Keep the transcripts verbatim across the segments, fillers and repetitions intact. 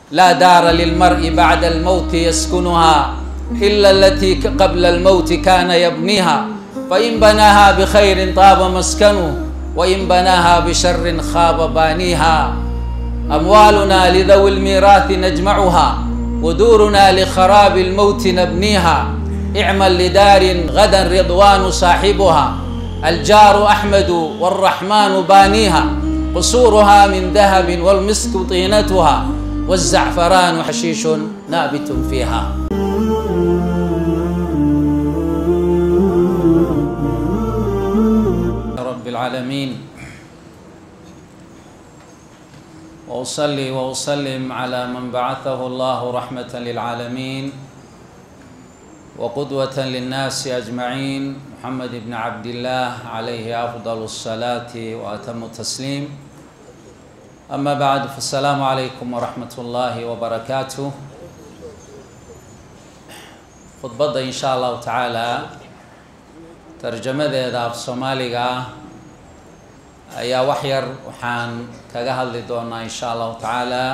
لا دار للمرء بعد الموت يسكنها إلا التي قبل الموت كان يبنيها، فإن بناها بخير طاب مسكنه وإن بناها بشر خاب بانيها. أموالنا لذوي الميراث نجمعها ودورنا لخراب الموت نبنيها. اعمل لدار غدا رضوان صاحبها، الجار أحمد والرحمن بانيها. قصورها من ذهب والمسك طينتها والزعفران حشيش نابت فيها. رب العالمين، وأصلي وأسلم على من بعثه الله رحمة للعالمين وقدوة للناس أجمعين، محمد بن عبد الله عليه أفضل الصلاة وأتم التسليم. أما بعد، فالسلام عليكم ورحمة الله وبركاته. خطبة إن شاء الله تعالى ترجمة ذا في الصومالية أيا وحير وحان كجهل لدونا إن شاء الله تعالى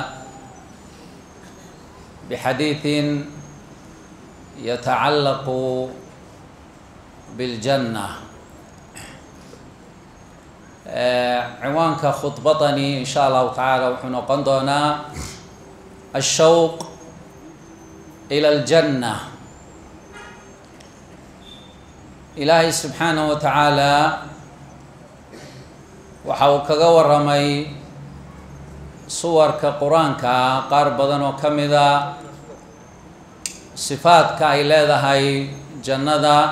بحديث يتعلق بالجنة. عنوانك خطبتني إن شاء الله تعالى وحنا قندونا الشوق إلى الجنة. إلهي سبحانه وتعالى وحاو كغا ورمي صور كقرآن كا قار بدن وكمذا صفات كا إلى هاي جنة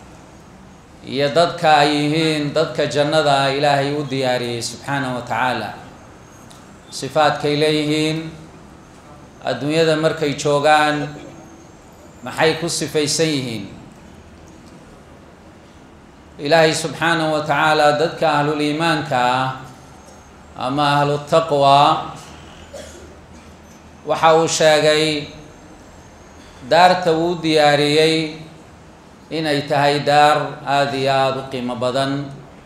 يددك أيهين ددك جنة إلهي ودياري سبحانه وتعالى. صفات كإليهين الدنيا ذا مركي شوغان محيكو صفيسيهين. إلهي سبحانه وتعالى ددك أهل الإيمان كا أما أهل التقوى وحاو شاقي دار تود دياريي إن أيتهاي دار آذياد قيمة بدن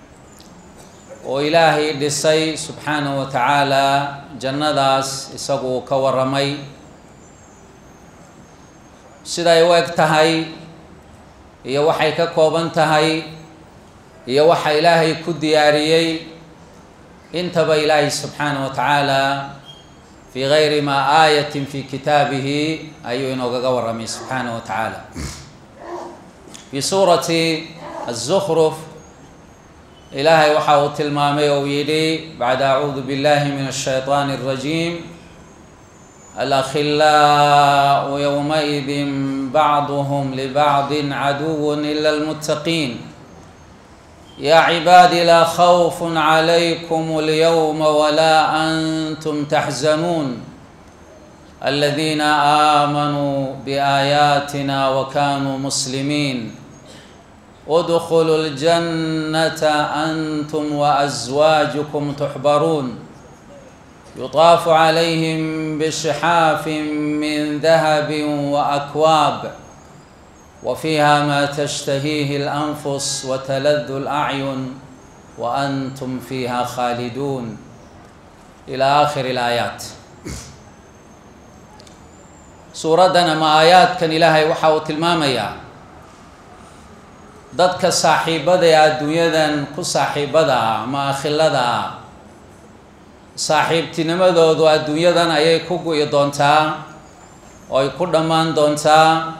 وإلهي دسي سبحانه وتعالى جنة داس إساقو كورمي سيدا يوك تهاي إيا وحي ككوبان تهاي إيا وحي إلهي كدياريي انتبه إلهي سبحانه وتعالى في غير ما آية في كتابه أيوه نوغا ورمي سبحانه وتعالى في سورة الزخرف. إلهي وحاو تلمامي ويلي بعد أعوذ بالله من الشيطان الرجيم الأخلاء يومئذ بعضهم لبعض عدو إلا المتقين يا عبادي لا خوف عليكم اليوم ولا أنتم تحزنون الذين آمنوا بآياتنا وكانوا مسلمين ادخلوا الجنة أنتم وأزواجكم تحبرون يطاف عليهم بصحاف من ذهب وأكواب وفيها ما تشتهيه الأنفس وتلذ الأعين وأنتم فيها خالدون إلى آخر الآيات. سورة ما آيات كان إلهي وحاو تلماميا dadka saaxiibada ee adduunyadan ku saaxiibada ama akhilada saaxiibtinimadoodu adduunyadan ayay ku go'i doontaa oo ay ku dhammaan doontaa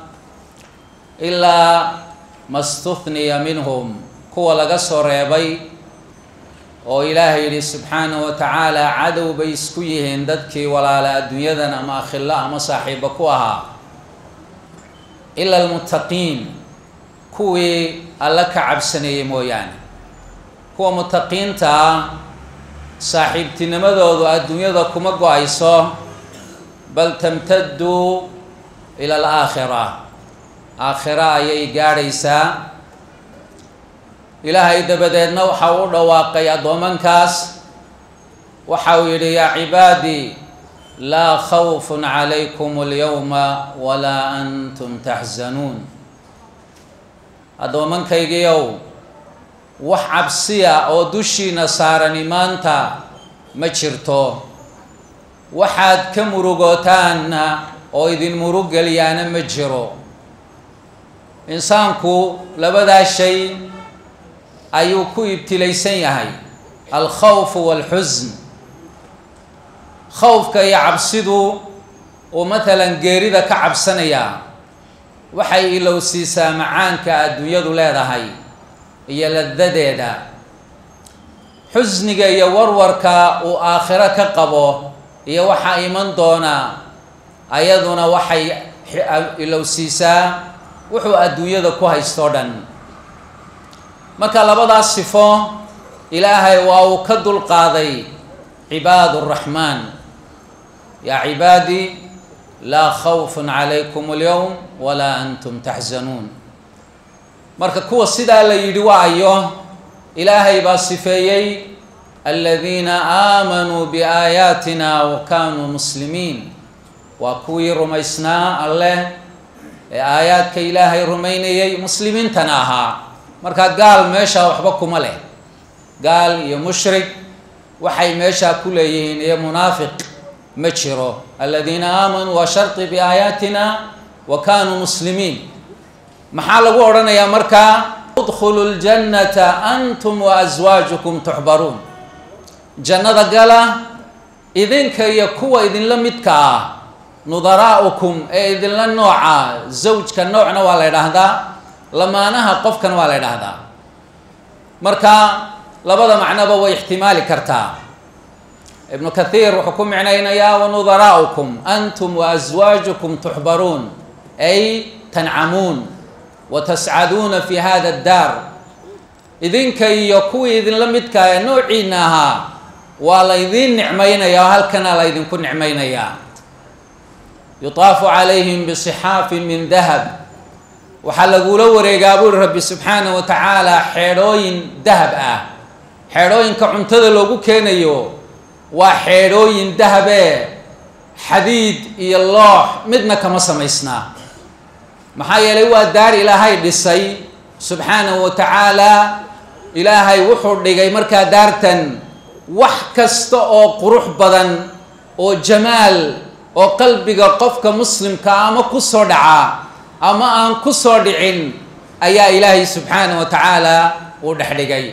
ilaa mastuthniya minhum kuwa laga soo reebay oo ilaahay yidhi subxaanahu wa tacaala cadow bay isku yihiin dadkii walaala adduunyadan ama akhilla ama saaxiiba ku ahaa ila almuttaqiin kuwii alla ka cabsaneeyey mooyaane. kuwa mutaqiinta saaxiibtinimadoodu adduunyada kuma go-ayso bal tamtaddu ila alaakhira, aakhira ayay gaadhaysaa. ilaahay dabadeedna waxa uu dhawaaqay addoomankaas waxa uu yidhi yaa cibaadii laa khawfun calaykum alyawma walaa antum taxzanuun. addoomankaygiiow wax cabsiya oo dushiina saarani maanta ma jirto waxaad ka murugootaanna oo idin murug geliyaana ma jiro. insaanku labadaa shay ayuu ku ibtilaysan yahay, alkhawfu walxusn. khawfka iyo cabsidu uu matalan geerida ka cabsanayaa waxay ilowsiisaa macaanka adduunyadu leedahay iyo ladadeeda. xusniga iyo warwarka uu aakhiro ka qabo iyo waxaa iman doona ayaduna waxay ilowsiisaa wuxuu adduunyada ku haysto dhan. marka labadaas sifo ilaahay waa uu ka dulqaaday cibaad الraxmaan. yaa cibaadii laa khawfun calaykum اlyowm walaa antum taxzanuun. marka kuwa sidaa la yidhi waayo ilaahay baa sifeeyey aladiina aamanuu biaayaatina wa kaanuu muslimiin. waa kuwii rumaysnaa alleh ee aayaadka ilaahay rumaynayay muslimiintana ahaa. marka gaal meeshaa waxba kuma leh. gaal iyo mushrik waxay meeshaa ku leeyihiin iyo munaafiq ma jiro. aladiina aamanuu waa sharti biaayaatina wa kaanuu muslimiin. maxaa lagu odhanayaa markaa udkhulu ljannata antum wa aswaajukum tuxbaruun. jannada gala idinka iyo kuwa idinla midka ah, nudaraa'ukum ee idinla nooca. zawjka noocna waa la ydhaahdaa, lamaanaha qofkana waa la ydhaahdaa. marka labada macnoba way ixtimaali kartaa. ibnu kathiir wuxuu ku micnaynayaa wanudaraa'ukum antum wa aswaajukum tuxbaruun ay tancamuun wa tascaduuna fi hada addaar. idinka iyo kuwii idinla midka ee noociina ahaa waa la ydin nicmaynayaa oo halkana la ydinku nicmaynayaa. yutaafu calayhim bisixaafin min dahab. waxaa lagula wareegaa buuri rabbi subxaanahu wa tacaala xeedhooyin dahab ah. xeedhooyinka cuntada loogu keenayo waa xeedhooyin dahabee xadiid iyo loox midna kama samaysnaa. maxaa yeelay waa daar ilaahay dhisay subxaanahu wa tacaala. ilaahay wuxuu dhigay markaa daartan wax kasta oo qurux badan oo jamaal oo qalbiga qofka muslimka ama ku soo dhaca ama aan ku soo dhicin ayaa ilaahay subxaanahu wa tacaala uu dhex dhigay.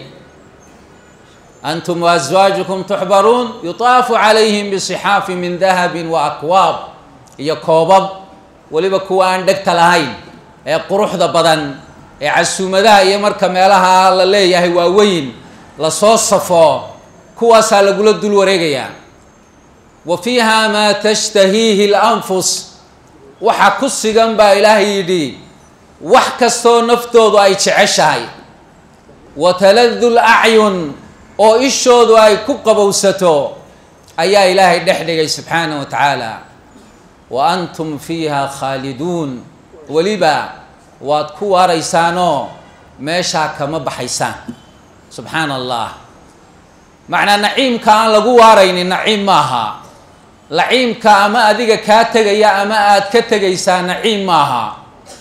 antum wa aswaajukum tuxbaruun yutaafu calayhim bisixaafin min dahabin wa akwaab. iyo koobab weliba kuwa aan dhegta lahayn ee quruxda badan ee casuumadaha iyo marka meelaha la leeyahay waaweyn lasoo safo kuwaasaa lagula dul wareegayaa. wa fiiha maa tashtahiihi اlanfus. waxa ku sigan baa ilaahay yidhi wax kastoo naftoodu ay jeceshahay. wa taladu lacyun oo ishoodu ay ku qabowsato ayaa ilaahay dhex dhigay subxaanahu wa tacaala. wa antum fiiha khaaliduun. weliba waad ku waaraysaanoo meeshaa kama baxaysaan. subxaana allah. macnaa naciimka aan lagu waaraynin naciim maaha. naciimka ama adiga kaa tegaya ama aad ka tegaysaa naciim maaha.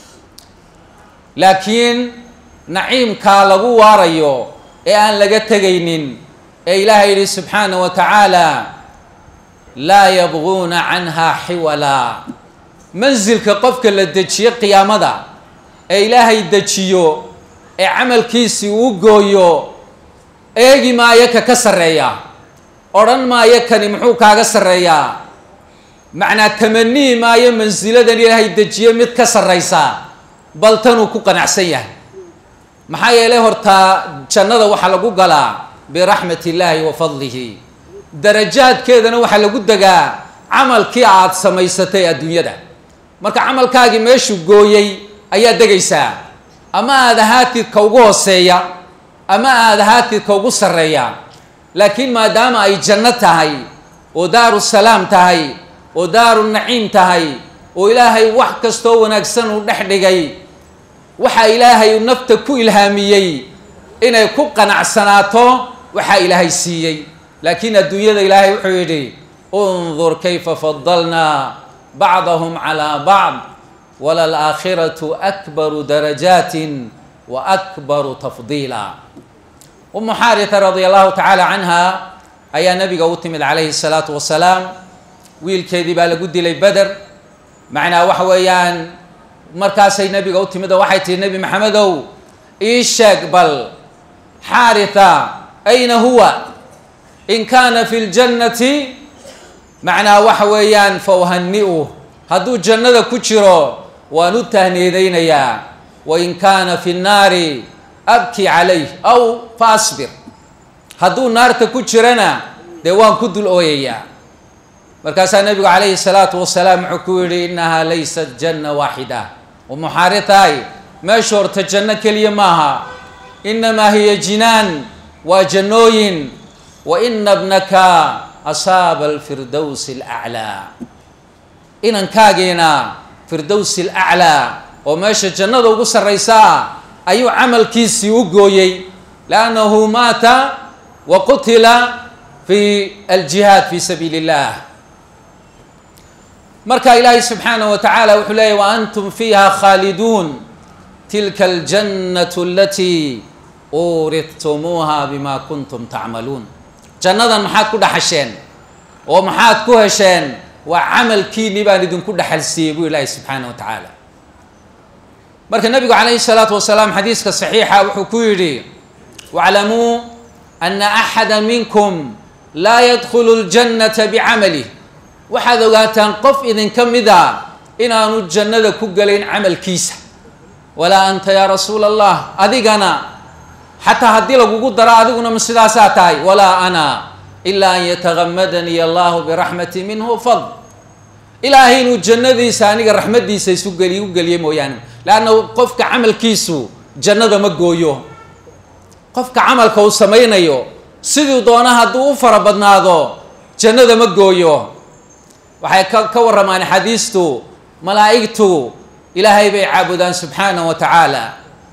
laakiin naciimkaa lagu waarayo ee aan laga tegaynin ee ilaahay yidhi subxaanahu wa tacaala laa yabguuna canhaa xiwalaa. mansilka qofka la dejiyo qiyaamada ee ilaahay dejiyo ee camalkiisii uu gooyo eegi maayo ka ka sarreeya. odhan maayo kani muxuu kaaga sarreeyaa. macnaa tamanii maayo mansiladan ilaahay dejiyo mid ka sarraysa, bal tanuu ku qanacsan yahay. maxaa yeelay hortaa jannada waxaa lagu galaa biraxmat illaahi wa fadlihi. darajaadkeedana waxaa lagu degaa camalkii aad samaysatay adduunyada. marka camalkaagii meeshuu gooyey ayaa degaysaa. ama aad ahaatid ka ugu hooseeya ama aad ahaatid ka ugu sarreeya. laakiin maadaama ay janno tahay oo daaru salaam tahay oo daaru naciim tahay oo ilaahay wax kastoo wanaagsan uu dhex dhigay, waxaa ilaahay nafta ku ilhaamiyey inay ku qanacsanaato waxaa ilaahay siiyey. laakiin adduunyada ilaahay wuxuu yidhi undur kayfa fadalnaa bacdahum calaa bacd walalaakhiratu akbaru darajaatin wa akbaru tafdiila. umu xaarita radia allahu tacaala canha ayaa nabiga u timid calayhi salaatu wasalaam wiilkeedii baa lagu dilay beder macnaa waxa weeyaan markaasay nebiga u timid oo waxay tihi nebi maxamedow ii sheeg bal xaaritha ayna huwa in kaana fi ljannati macnaa waxa weeyaan fa uhani'uh hadduu jannada ku jiro waan u tahniidaynayaa wain kaana fi nnaari abki calayh aw fa asbir hadduu naarta ku jirana dee waan ku dul ooyayaa markaasaa nebigu calayhi salaatu wasalaam wuxuu ku yidhi innahaa laysat janna waaxida umu xaaritaay meesha horta janno keliya maaha inamaa hiya jinaan waa jannooyin wa ina bnaka asaaba alfirdowsi alaclaa inankaagiina firdowsi alaclaa oo meesha jannada ugu sarraysaa ayuu camalkiisii u gooyey liannahu maata wa qutila fi aljihaad fi sabiili illah marka ilaahay subxaanahu wa tacaala wuxuu leeyahy wa antum fiiha khaaliduun tilka aljannatu alatii uuridtumuuha bima kuntum tacmaluun jannadan maxaad ku dhaxasheen oo maxaad ku hesheen waa camalkiinii baan idinku dhaxalsiiyey buu ilaahay subxaanahu wa tacaala marka nabigu calayhi salaatu wasalaam xadiiska saxiixa wuxuu ku yidhi waclamuu ana axada minkum laa yadkhulu ljannata bicamalih waxaad ogaataan qof idinka mida inaanu jannada ku galayn camalkiisa walaa anta yaa rasuula allah adigana xataa haddii lagugu daro adiguna ma sidaasaa tahay walaa ana ilaa an yatagamadanii allahu biraxmati minhu fadl ilaahay inuu jannadiisa aniga raxmadiisa isu geliy u geliye mooyaane leanna qofka camalkiisu jannada ma gooyo qofka camalka uu samaynayo siduu doona hadduu u fara badnaado jannada ma gooyo waxay ka ka warramaan xadiistu malaa'igtu ilaahay bay caabudaan subxaanahu wa tacaala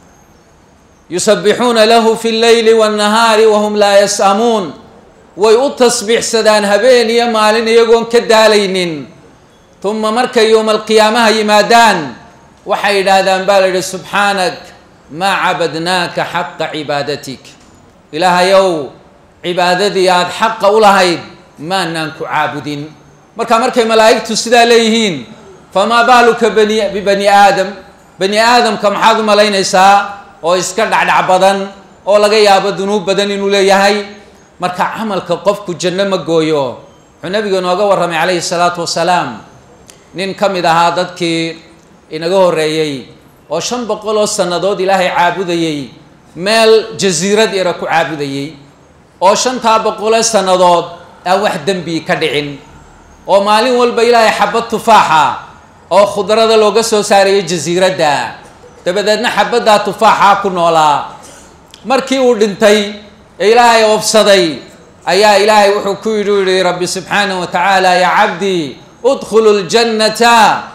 yusabbixuuna lahu fi lleyli waannahaari wahum laa yas'amuun way u tasbiixsadaan habeen iyo maalin iyagoon ka daalaynin uma markay yowma alqiyaamaha yimaadaan waxay yidhaahdaan baa la yidhi subxaanak maa cabadnaaka xaqa cibaadatik ilaahayow cibaadadii aada xaqa u lahayd maanaan ku caabudin marka markay malaa'igtu sidaa leeyihiin famaa baaluka bani bibani aadam bani aadamka maxaad u malaynaysaa oo iska dhacdhac badan oo laga yaabo dunuub badan inuu leeyahay marka camalka qofku janno ma gooyo wuxuu nabigu inooga warramay calayhi salaatu wasalaam nin ka mid ahaa dadkii inaga horreeyey oo shan boqol oo sannadood ilaahay caabudayey meel jasiirad yara ku caabudayey oo shantaa boqolee sannadood aan wax dembi ka dhicin oo maalin walba ilaahay xabad tufaaxa oo khudrada looga soo saarayo jasiiradda dabadeedna xabaddaa tufaaxa ku noolaa markii uu dhintay ee ilaahay oobsaday ayaa ilaahay wuxuu ku yidhi u yihi rabbi subxaanahu wa tacaala yaa cabdii udkhulu ljannata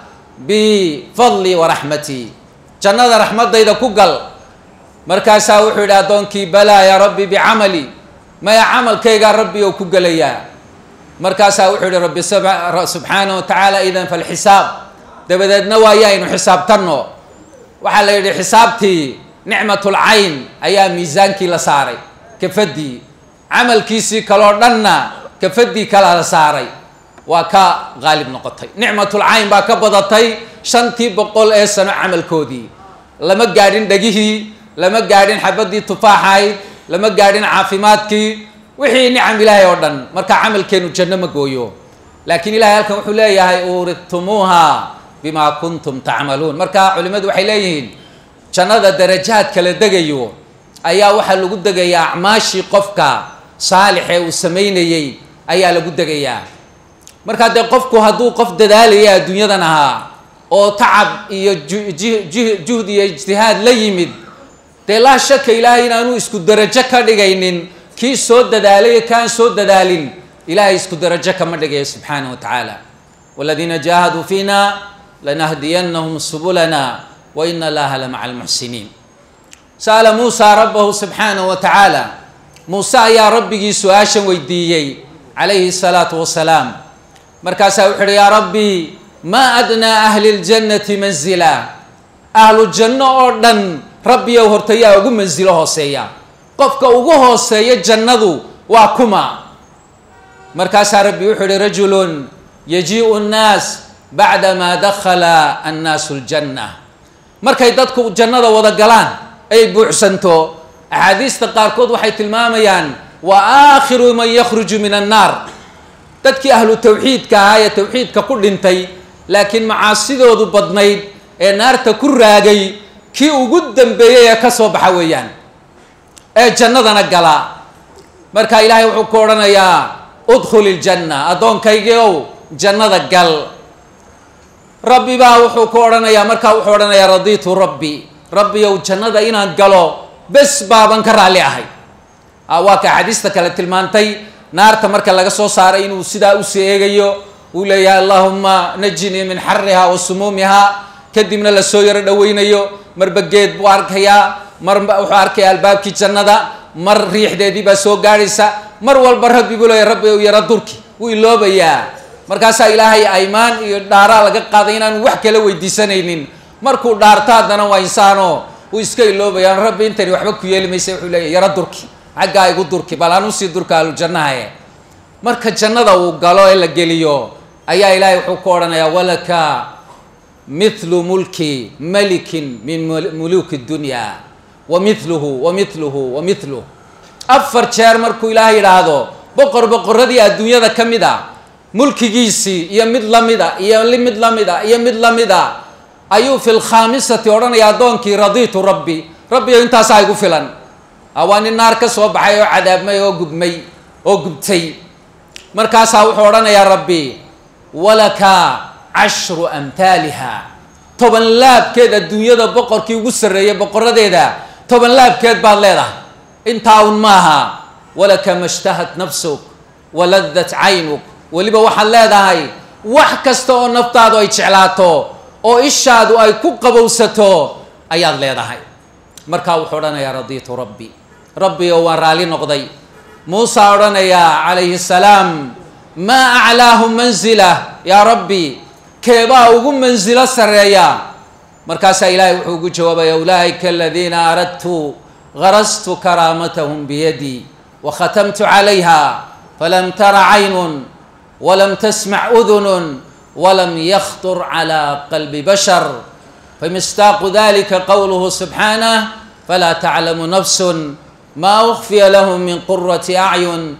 bifadlii waraxmatii jannada raxmadayda ku gal markaasaa wuxuu yidhi addoonkii balaa yaa rabbi bicamali maya camalkaygaa rabbi oo ku gelayaa markaasaa wuxuu yihi rabbi subxaanahu wa tacaala idan falxisaab dabadeedna waayaynu xisaabtanno waxaa la yidhi xisaabtii nicmatulcayn ayaa miisaankii la saaray kafadii camalkiisii kaloo dhanna kafadii kalaa la saaray waa ka qaalib noqotay nicmatulcayn baa ka badatay shantii boqol ee sano camalkoodii lama gaadhin dhegihii lama gaadhin xabadii tufaaxayd lama gaadhin caafimaadkii wixii nicam ilaahay oo dhan marka camalkeenu janno ma gooyo laakiin ilahay halkan wuxuu leeyahay uuridtumuuha bima kuntum tacmaluun marka culimmadu waxay leeyihiin jannada darajaad kala degayo ayaa waxaa lagu degayaa acmaashii qofka saalix ee uu samaynayey ayaa lagu degayaa markaa dee qofku hadduu qof dadaalaya adduunyadan ahaa oo tacab iyo juhd iyo ijtihaad la yimid dee laa shaka ilaahay inaanu isku darajo ka dhigaynin kii soo dadaalay kaan soo dadaalin ilaahay isku darajo kama dhigayo subxaanahu wa tacaala waladiina jaahaduu fiina lanahdiyannahum subulana wa ina allaha la maca almuxsiniin sa'ala muusa rabbahu subxaanahu wa tacaala muuse ayaa rabbigii su-aashan weydiiyey calayhi salaatu wasalaam markaasaa wuxu uhi yaa rabbi maa adnaa ahli ljannati manzila ahlu janno oo dhan rabbiyow horta yaa ugu mansilo hooseeya qofka ugu hooseeya jannadu waa kuma markaasaa rabbi wuxuu uhi rajulun yajii'u nnaas bacdamaa dakhala annaasu ljanna. markay dadku jannada wada galaan ay buuxsanto, axaadiista qaarkood waxay tilmaamayaan wa aakhiru man yakhruju min annaar, dadkii ahlu tawxiidka ahaa ee tawxiidka ku dhintay laakiin macaasidoodu badnayd ee naarta ku raagay, kii ugu dambeeyey ee ka soo baxa weeyaan, ee jannadana gala. marka ilaahay wuxuu ku odhanayaa udkhul iljanna, addoonkaygiiow jannada gal. rabbi baa wuxuu ku odhanayaa, markaa wuxuu odhanayaa radiitu rabbi, rabbiyow jannada inaan galo bes baaban ka raalli ahay. waa ka axaadiista kale tilmaantay naarta marka laga soo saaray inuu sidaa usii eegayo, uu leeyahay allahuma najinii min xariha wa sumuumiha, kadibna lasoo yaro dhoweynayo, marba geed buu arkayaa, mar wuxuu arkaya albaabkii jannada, mar riixdeedii baa soo gaadhaysa, mar walba rabbi buu leeyahay rabbi u yaro durki, wuu iloobayaa. markaasaa ilaahay aymaan iyo dhaaraa laga qaaday inaanu wax kala weydiisanaynin. markuu dhaarto haddana waa insaano uu iska iloobayaan, rabbi intani waxba ku yeeli maysa, wuxuu leeyahay yaro durki, xaggaa igu durki, bal aan usii durka ahlujannahae. marka jannada uu galo ee la geliyo ayaa ilaahay wuxuu ku odhanayaa walaka mithlu mulki malikin min muluki dunya wa mithluhu wa mithluhu wa mithluhu. afar jeer markuu ilaahay yidhaahdo boqor boqoradii adduunyada ka mid a mulkigiisii iyo mid lamida iyo mid lamida iyo mid lamida ayuu fi lkhaamisati odhanaya addoonkii radiitu rabbi, rabbiyo intaasaa igu filan. waa nin naar ka soo baxay oo cadaabmay oo gubmay oo gubtay. markaasaa wuxuu odhanayaa rabbi walaka cashru amhaaliha, toban laabkeed adduunyada boqorkii ugu sarreeyay boqoradeeda toban laabkeed baad leedahay. intaa un maaha, walaka mashtahat nafsuk waladat caynuk, weliba waxaad leedahay wax kasta oo naftaadu ay jeclaato oo ishaadu ay ku qabowsato ayaad leedahay. markaa wuxuu odhanayaa radiitu rabbi, rabbi oo waan raali noqday. muusa odhanayaa calayhi salaam maa aclaahu manzila yaa rabbi, keebaa ugu mansilo sarreeya? markaasaa ilaahay wuxuu ugu jawaabaya ulaa'ika aladiina aradtu garastu karaamatahum biyadii wa khatamtu calayha falam tara caynun walam tasmac udunun walam yakhtur calaa qalbi bashar famistaaqu dalika qowluhu subxaanah falaa taclamu nafsun ma ukhfiya lahum min qurati acyun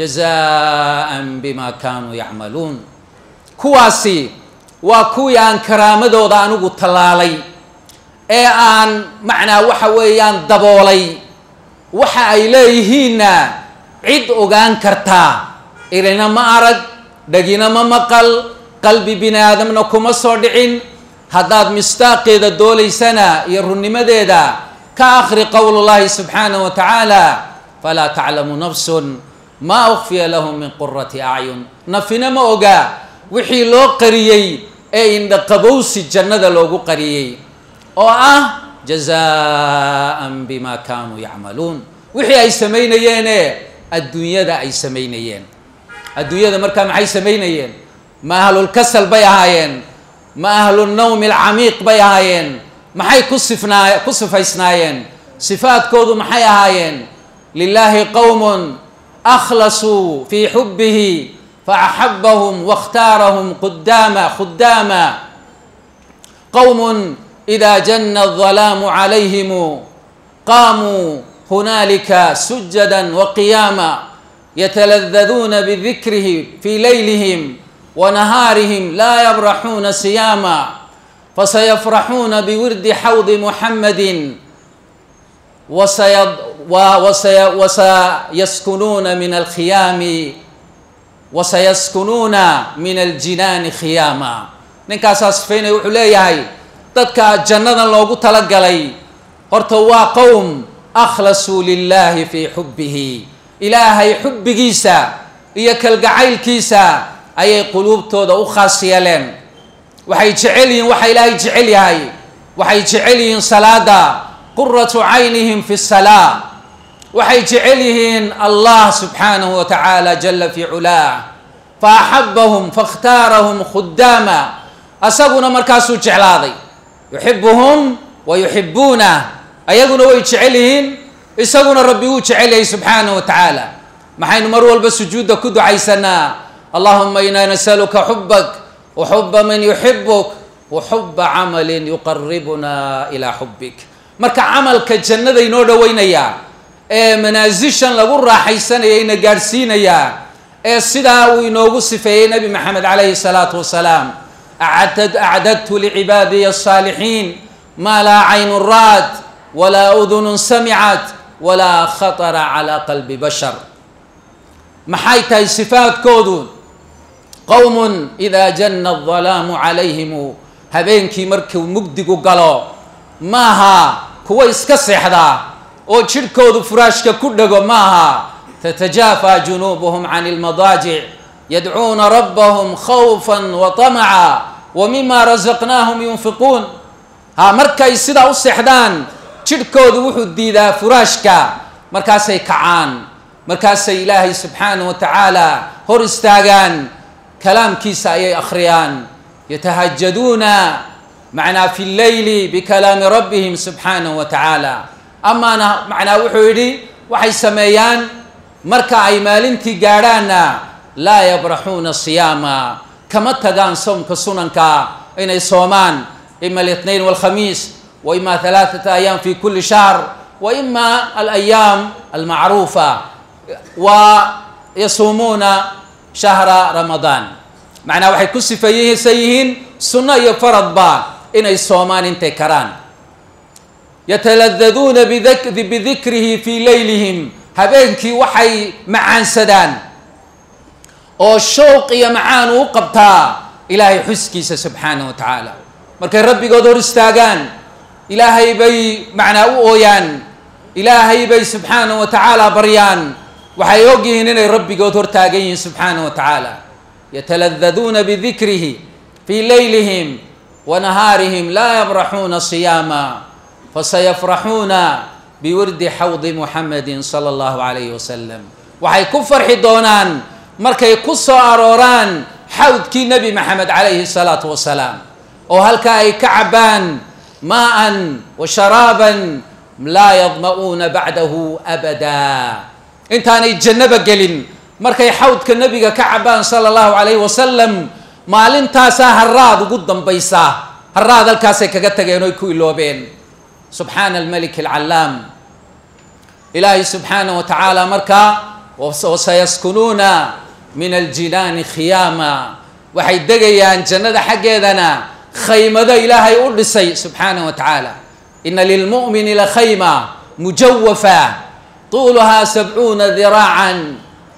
jazaan bima kaanuu yacmaluun. kuwaasi waa kuwii aan karaamadooda anigu tallaalay ee aan macnaa waxa weeyaan daboolay. waxa ay leeyihiinna cid ogaan kartaa ilina ma arag, dhagina ma maqal, qalbi bini aadamna kuma soo dhicin. haddaad mistaaqeeda doolaysana iyo runnimadeeda ka akhri qowl llahi subxaanahu wa tacaala falaa taclamu nafsun maa ukhfiya lahum min qurati acyun. nafina ma oga wixii loo qariyey ee indhaqabowsi jannada loogu qariyey oo ah jazaan bima kaanuu yacmaluun, wixii ay samaynayeene adduunyada ay samaynayeen. adduunyada markaa maxay samaynayeen? ma ahlulkasal bay ahaayeen? ma ahlunawmi alcamiiq bay ahaayeen? maxay ku sifnaa ku sifaysnaayeen? sifaadkoodu maxay ahaayeen? lilaahi qowmun akhlasuu fii xubbihi faaxabahum waاkhtaarahum qudaama khudaama qowmun ida janna adalaamu calayhimu qaamuu hunaalika sujada waqiyaama yataladaduuna bidikrihi fii leylihim wanahaarihim laa yabraxuuna siyaama fasayafraxuuna biwirdi xawdi muxammadin wasayaskunuuna min alkhiyaami wasayaskunuuna min aljinaani khiyaama. ninkaasaa sifaynaya wuxuu leeyahay dadka jannadan loogu talagalay horta waa qowm akhlasuu lilaahi fii xubbihi, ilaahay xubbigiisa iyo kalgacaylkiisa ayay quluubtooda u khaas yeeleen. waxay jecel yihiin waxa ilaahay jecel yahay, waxay jecel yihiin salaada, quratu caynihim fi salaa, waxay jecel yihiin allah subxaanahu wa tacaala jala fi culaah, faaxabahum faاkhtaarahum khudaama, asaguna markaasuu jeclaaday. yuxibuhum wa yuxibuunah, ayaguna way jecel yihiin, isaguna rabbi wuu jecel yahay subxaanahu wa tacaala. maxaynu mar walba sujuudda ku ducaysanaa اللهم إنا نسألك حبك وحب من يحبك وحب عمل يقربنا إلى حبك. marka camalka jannada inoo dhaweynaya ee manaasishan lagu raaxaysanaya ina gaarsiinaya ee sidaa uu inoogu sifeeyey nabi maxamed calayhi salaatu wasalaam acdadtu licibaadiya الصالحين ما لا عين رأت ولا أذن سمعت ولا خطر على قلب بشر. maxay tahay sifaadkoodu qowm إذا جن الظلام عليهم habeenkii markuu mugdigu galo maaha kuwa iska seexda oo jirkoodu furaashka ku dhago maaha تتجافى جنوبهم عن المضاجع يدعون ربهم خوفا وطمعا ومما رزقناهم ينفقون. ها markay sida u seexdaan jirkoodu wuxuu diidaa furaashka markaasay kacaan markaasay ilaahay subxaanahu wa tacaala hor istaagaan kalaamkiisa ayay akhriyaan yatahajaduuna macnaa fi lleyli bikalaami rabbihim subxaanahu wa tacaala. amaana macnaa wuxuu yidhi waxay sameeyaan marka ay maalintii gaadhaanna laa yabraxuuna siyaama kama tagaan soomka sunanka inay soomaan ima الاثنين والخميس وإما ثلاثة أيام في كل شهر وإما الأيام المعروفة ويصومون شهر رمضان. معناه waxay ku sifeeyeen sunna iyo farad ba inay soomaan intay karaan. يتلذذون بذكره في ليلهم habeenkii waxay macaansadaan oo showq iyo macaan u qabtaa ilaahay xuskiisa subxaanahu wa tacaala. markay rabbigood hor istaagaan ilaahay bay macnaa u ooyaan ilaahay bay subxaanahu wa tacaala baryaan waxay og yihiin inay rabbigood hor taagan yihiin subxaanahu wa tacaala. yataladdaduuna bidikrihi fii leylihim wa nahaarihim laa yabraxuuna siyaama fasayafraxuuna biwirdi xawdi muxamedin sala allahu calayhi wasalam. waxay ku farxi doonaan markay ku soo arooraan xawdkii nebi maxamed calayhi salaatu wasalaam oo halka ay ka cabaan maa'an wa sharaaban laa yadma'uuna bacdahu abadaa. intaanay jannaba gelin markay xawdka nebiga ka cabaan sala allahu calayhi wasalam maalintaasaa haraad ugu dambaysa haraad halkaasay kaga tageen oy ku iloobeen. subxaana almalik alcallaam. ilaahay subxaanahu wa tacaala markaa wasayaskunuuna min aljinaani khiyaama waxay degayaan jannada xaggeedana khaymado ilaahay u dhisay subxaanahu wa tacaala. ina lilmu'mini lakhayma mujawafa tuuluhaa sabcuuna diraacan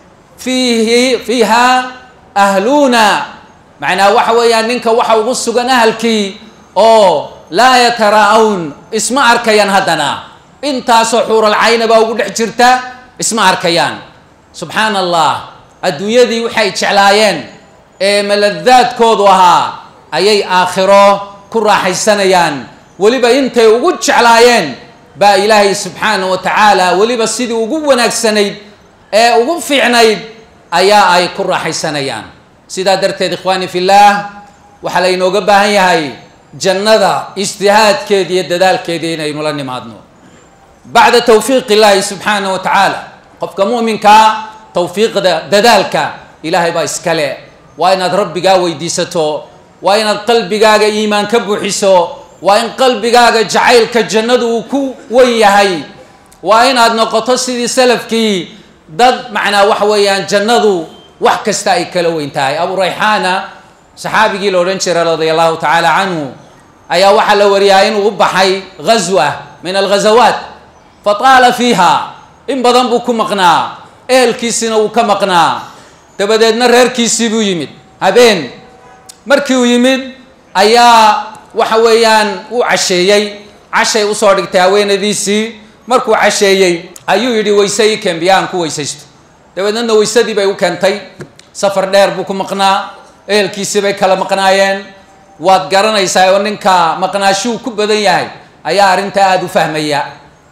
fiihi fiiha ahluuna. macnaa waxa weeyaan ninka waxa ugu sugan ahalkii oo laa yataraa'awn isma arkayaan haddana intaasoo xuuralcayna baa ugu dhex jirta isma arkayaan. subxaana allah adduunyadii waxay jeclaayeen ee maladaadkoodu ahaa ayay aakhiro ku raaxaysanayaan weliba intay ugu jeclaayeen baa ilaahay subxaanahu wa tacaala weliba sidii ugu wanaagsanayd ee ugu fiicnayd ayaa ay ku raaxaysanayaan. sidaa darteed ikhwaani fillaah waxaa laynooga baahan yahay jannada ijtihaadkeeda iyo dadaalkeeda inaynu la nimaadno bacda tawfiiq illaahi subxaanahu wa tacaala. qofka mu'minkaa tawfiiqda dadaalka ilaahay baa iskale. waa inaad rabbigaa weydiisato waa inaad qalbigaaga iimaan ka buuxiso waa in qalbigaaga jacaylka jannadu uu ku wen yahay waa inaad noqoto sidii salafkii dad macnaa waxa weeyaan jannadu wax kasta ay kala weyn tahay. abu rayxaana saxaabigii la odhan jiray radia allahu tacaala canhu ayaa waxaa la wariyaa inuu u baxay ghazwa min alghazawaat fataala fiiha in badan buu ku maqnaa ehelkiisina wuu ka maqnaa dabadeedna reerkiisii buu yimid. habeen markii uu yimid ayaa waxa weeyaan uu casheeyey cashay usoo dhigtay haweenadiisii. markuu casheeyey ayuu yidhi weyse ii keen biyahan ku weysaysto. dabadeedna weysadii bay u keentay. safar dheer buu ku maqnaa ehelkiisii bay kala maqnaayeen. waad garanaysaa oo ninka maqnaashuu ku badan yahay ayaa arrintaa aada u fahmaya.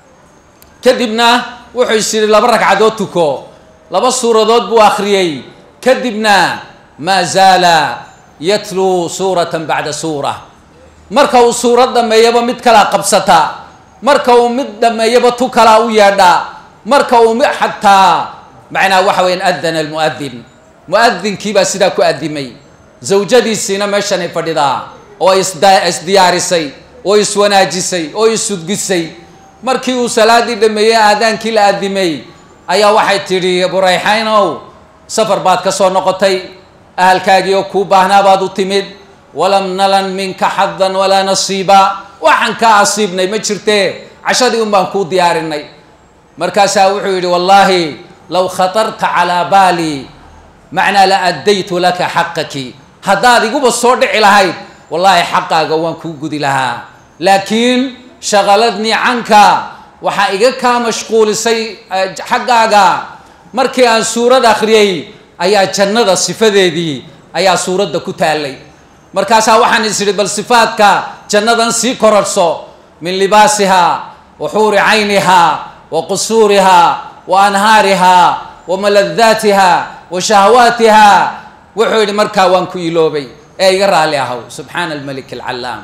kadibna wuxuu is yidhi laba ragcadood tuko laba suuradood buu akhriyey kadibna maa zaala yatluu suuratan bacda suura. marka uu suurad dhameeyaba mid kalaa qabsata marka uu mid dhameeyaba tu kalaa u yeedha marka uu xataa macnaa waxa weyan adana almu'adin mu'addinkii baa sidaa ku addimay zawjadiisiina meeshanay fadhidaa oo isdiyaarisay oo iswanaajisay oo isudgisay markii uu salaadii dhameeyey aadaankii la addimay ayaa waxay tidhi Abu Rayhaanow safar baad ka soo noqotay ahalkaagii oo kuu baahnaa baad u timid walam nalan minka xaddan walaa nasiiba waxaan kaa asiibnay ma jirtee cashadii un baan kuu diyaarinay markaasaa wuxuu yidhi wallaahi low khatarta calaa baali macnaa la addaytu laka xaqaki haddaad iguba soo dhici lahayd wallaahi xaqaaga waan kuu gudi lahaa laakiin shaqaladnii canka waxaa iga kaa mashquulisay xaggaaga markii aan suurad akhriyey ayaa jannada sifadeedii ayaa suuradda ku taallay markaasaa waxaan is idhi bal sifaadka jannadan sii kororhso min libaasiha wa xuuri cayniha wa qusuuriha wa anhaariha wa maladaatiha wa shahwaatiha wuxuu yidhi markaa waan ku iloobay ee iga raalli ahow subxaana almalik alcallaam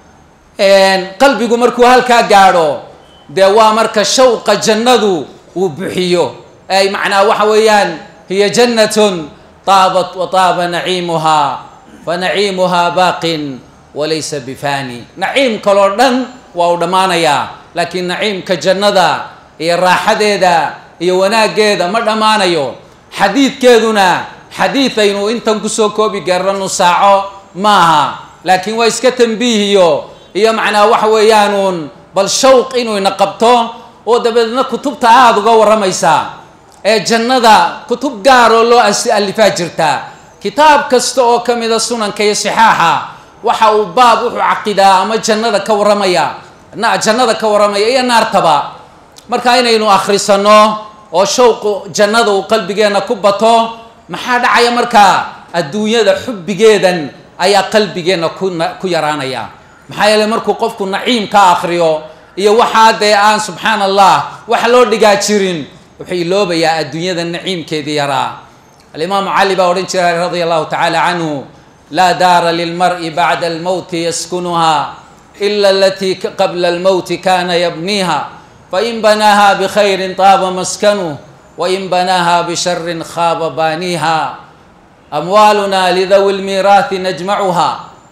qalbigu markuu halkaa gaadho dee waa marka shawqa jannadu uu buxiyo ay macnaa waxa weeyaan hiya jannatun taabat wa taaba naciimuha fa naciimuha baaqin walaysa bifaani naciim kaloo dhan waa u dhammaanayaa laakiin naciimka jannada iyo raaxadeeda iyo wanaaggeeda ma dhammaanayo xadiidkeeduna xadiid aynu intan kusoo koobi garano saaco maaha laakiin waa iska tambiihiyo iyo macnaa waxa weeyaanuun bal shawq inuu ina qabto oo dabeedna kutubta aada uga warramaysaa ee jannada kutub gaaroo loo alifaa jirta kitaab kasta oo ka mida sunanka iyo sixaaxa waxa uu baab wuxuu caqidaa ama jannada ka warramaya jannada ka warramaya iyo naartaba marka inaynu akhrisanno oo shawqu jannada uu qalbigeenna ku bato maxaa dhacaya markaa adduunyada xubbigeedan ayaa qalbigeenna ku yaraanaya maxaa yeelay markuu qofku naciim ka akhriyo iyo waxaa dee aan subxaan allah wax loo dhigaa jirin wuxuu iloobayaa adduunyada naciimkeedii yaraa alimaamu cali baa odhan jiray radia allahu tacaala canhu laa daara lilmar'i bacda almowti yaskunuha ila alatii qabla almowti kana yabniiha fain banaaha bikhayrin taaba maskanuh wain banaaha bisharin khaaba baaniiha amwaaluna lidawi lmiiraathi najmacuha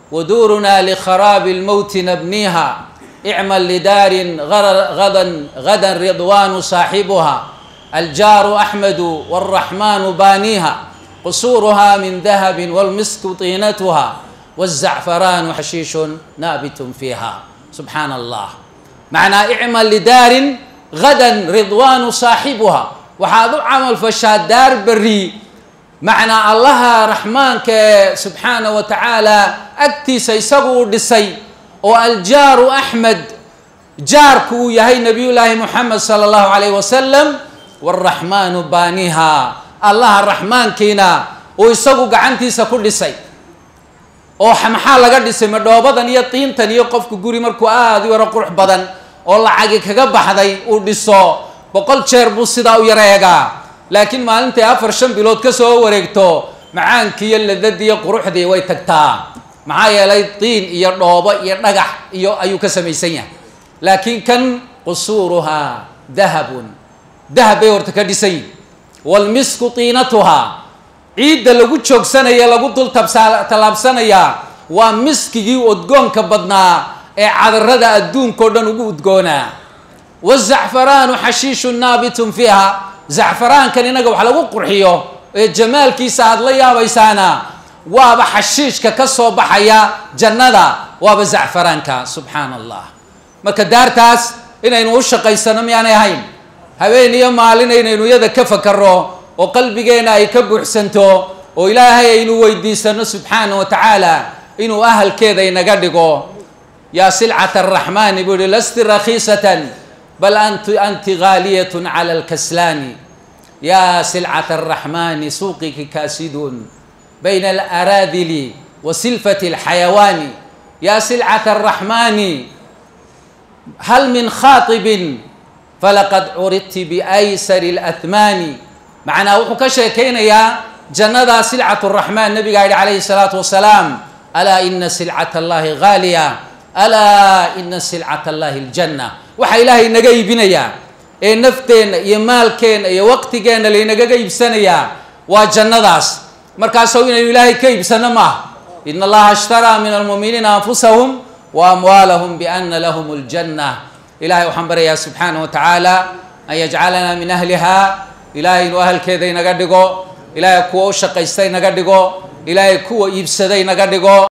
ودورنا لخراب الموت نبنيها اعمل لدار غدا غدا رضوان صاحبها الجار أحمد والرحمن بانيها قصورها من ذهب والمسك طينتها والزعفران حشيش نابت فيها سبحان الله معنى اعمل لدار غدا رضوان صاحبها وهذا عمل فشاد دار بري معنى الله رحمن سبحانه وتعالى أكتي سيسقو دسي والجار أحمد جاركو يهي نبي الله محمد صلى الله عليه وسلم والرحمن بانيها الله الرحمن كينا ويسقو قعنتي سكو دسي oo xamaxa laga dhisay madhoobadan iyo tiintan iyo qofku guri markuu aad u yara qurux badan oo lacag kaga baxday uu dhiso boqol jeer buu sida u yareegaa laakiin maalintii afar shan bilood ka soo wareegto macaankii iyo ladadii iyo quruxdii way tagtaa maxaa yeelay tiin iyo dhoobo iyo dhagax iyo ayuu ka samaysan yahay laakiin kan qusuuruha dahabun dahab bay horta ka dhisay wal misku tiinatuha ciidda lagu joogsanaya lagu dul tallaabsanaya waa miskigii udgoonka badnaa ee cadarada adduunka oo dhan ugu udgoonaa wazacfaraanu xashiishun naabitun fiiha zacfaraankan inaga wax lagu qurxiyo ee jamaalkiisa aad la yaabaysaana waaba xashiishka ka soo baxaya jannada waaba zacfaraanka subxaana allah marka daartaas inaynu u shaqaysano miyaanay ahayn habeen iyo maalin inaynu iyada ka fakaro oo qalbigeena ay ka buuxsanto oo ilaahay aynu weydiisano subxaana wa tacaala inuu ahalkeeda inaga dhigo yaa silcata araxmaani buu yihi lasti rakhiisatan bal anti anti gaaliyatun cala alkaslaani yaa silcata araxmaani suuqiki kaasidun bayna alaraadili wa silfati alxayawaani yaa silcata araxmaani hal min khaatibin falaqad curidti biaysari alathmaani macnaa wuxuu ka sheekaynayaa jannadaa silcat raxmaan nabigaa yidhi calayhi salaatu wasalaam alaa ina silcat allahi haaliya alaa ina silcat allahi aljanna waxaa ilaahay naga iibinayaa ee nafteenna iyo maalkeenna iyo waqtigeenna laynagaga iibsanayaa waa jannadaas markaasoo inaynu ilaahay ka iibsano maaha ina allaha ashtaraa min almu'miniina anfusahum wa amwaalahum biana lahum aljanna ilaahay waxaan baryayaa subxaanahu watacaala an yajcalana min ahliha ilaahay inuu ahalkeeda inaga dhigo ilaahay kuwa u shaqaysta inaga dhigo ilaahay kuwa iibsada inaga dhigo